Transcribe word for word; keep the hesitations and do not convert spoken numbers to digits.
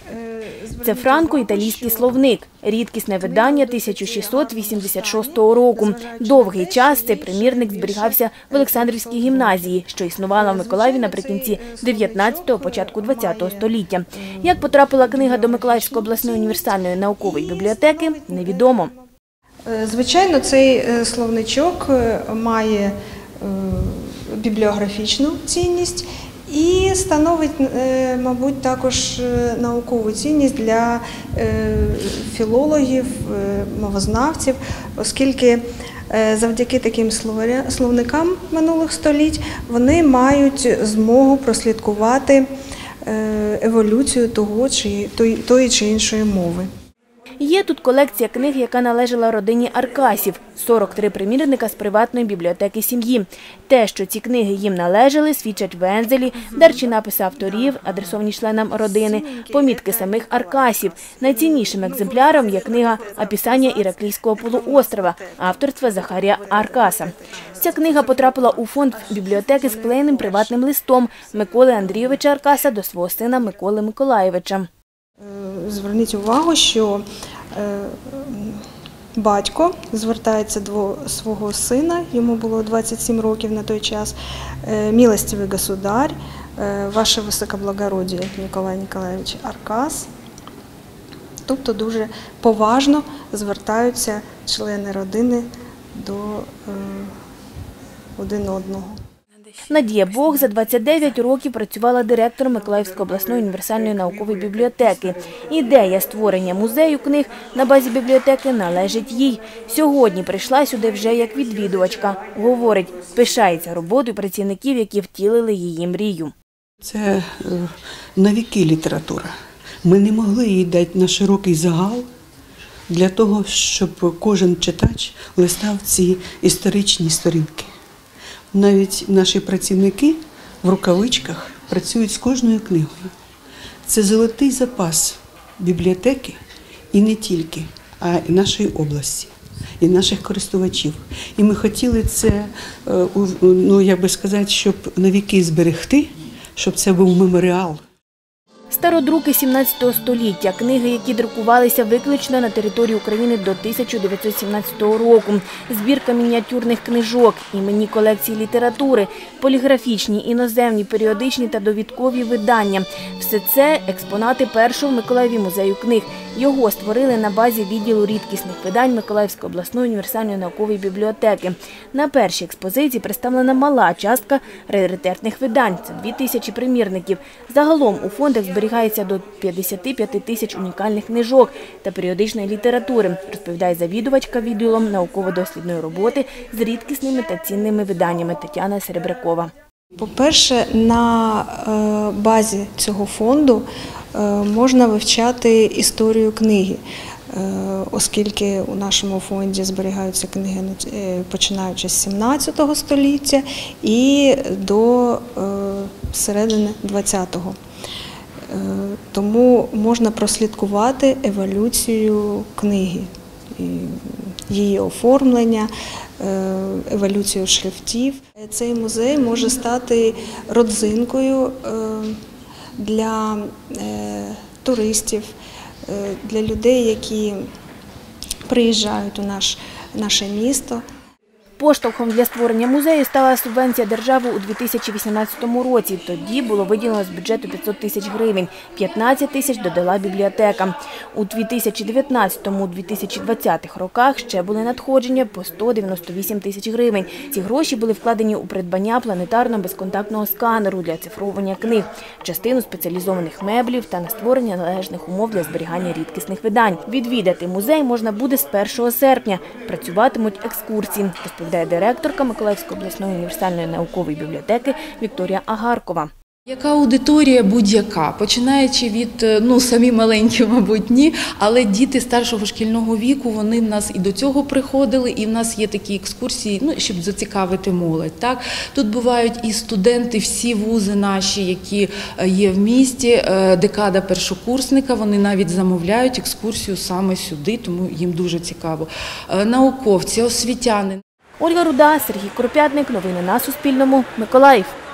Це франко-італійський словник, рідкісне видання тисяча шістсот вісімдесят шостого року. Довгий час цей примірник зберігався в Олександрівській гімназії, що існувала в Миколаєві наприкінці дев'ятнадцятого – початку двадцятого століття. Як потрапила книга до Миколаївської обласної універсальної наукової бібліотеки, невідомо. Звичайно, цей словничок має бібліографічну цінність і становить, мабуть, також наукову цінність для філологів, мовознавців, оскільки завдяки таким словникам минулих століть вони мають змогу прослідкувати еволюцію того чи тої чи іншої мови. Є тут колекція книг, яка належала родині Аркасів – сорок три примірника з приватної бібліотеки сім'ї. Те, що ці книги їм належали, свідчать вензелі, дарчі написи авторів, адресовані членам родини, помітки самих Аркасів. Найціннішим екземпляром є книга «Описання Іраклійського полуострова» авторства Захарія Аркаса. Ця книга потрапила у фонд бібліотеки з вклеєним приватним листом Миколи Андрійовича Аркаса до свого сина Миколи Миколайовича. Зверніть увагу, що батько звертається до свого сина, йому було двадцять сім років на той час, «Милостивий государь, ваше високоблагородіє Миколай Миколайович Аркас». Тобто дуже поважно звертаються члени родини до один одного. Надія Бог за двадцять дев'ять років працювала директором Миколаївської обласної універсальної наукової бібліотеки. Ідея створення музею книг на базі бібліотеки належить їй. Сьогодні прийшла сюди вже як відвідувачка. Говорить, пишається роботою працівників, які втілили її мрію. Це на віки література. Ми не могли їй дати на широкий загал для того, щоб кожен читач листав ці історичні сторінки. Навіть наші працівники в рукавичках працюють з кожною книгою. Це золотий запас бібліотеки і не тільки, а й нашої області, і наших користувачів. І ми хотіли це, ну, як би сказати, щоб навіки зберегти, щоб це був меморіал. Стародруки сімнадцятого століття, книги, які друкувалися виключно на території України до тисяча дев'ятсот сімнадцятого року, збірка мініатюрних книжок, іменні колекції літератури, поліграфічні, іноземні, періодичні та довідкові видання. Все це – експонати першого в Миколаєві музею книг. Його створили на базі відділу рідкісних видань Миколаївської обласної універсальної наукової бібліотеки. На першій експозиції представлена мала частка раритетних видань – це дві тисячі примірників. Загалом у фондах зберігається до п'ятдесят п'ять тисяч унікальних книжок та періодичної літератури, розповідає завідувачка відділом науково-дослідної роботи з рідкісними та цінними виданнями Тетяна Серебрякова. По-перше, на базі цього фонду можна вивчати історію книги, оскільки у нашому фонді зберігаються книги починаючи з сімнадцятого століття і до середини двадцятого. Тому можна прослідкувати еволюцію книги, її оформлення, еволюцію шрифтів. Цей музей може стати родзинкою для туристів, для людей, які приїжджають у наш, наше місто. Поштовхом для створення музею стала субвенція держави у дві тисячі вісімнадцятому році. Тоді було виділено з бюджету п'ятсот тисяч гривень, п'ятнадцять тисяч додала бібліотека. У дві тисячі дев'ятнадцятому - дві тисячі двадцятих роках ще були надходження по сто дев'яносто вісім тисяч гривень. Ці гроші були вкладені у придбання планетарного безконтактного сканеру для оцифровування книг, частину спеціалізованих меблів та на створення належних умов для зберігання рідкісних видань. Відвідати музей можна буде з першого серпня. Працюватимуть екскурсії, розповідає директорка Миколаївської обласної універсальної наукової бібліотеки Вікторія Агаркова. Яка аудиторія будь-яка, починаючи від, ну, самі маленькі, мабуть, ні, але діти старшого шкільного віку, вони в нас і до цього приходили, і в нас є такі екскурсії, ну, щоб зацікавити молодь. Так? Тут бувають і студенти, всі вузи наші, які є в місті, декада першокурсника, вони навіть замовляють екскурсію саме сюди, тому їм дуже цікаво. Науковці, освітяни. Ольга Руда, Сергій Куропятник. Новини на Суспільному. Миколаїв.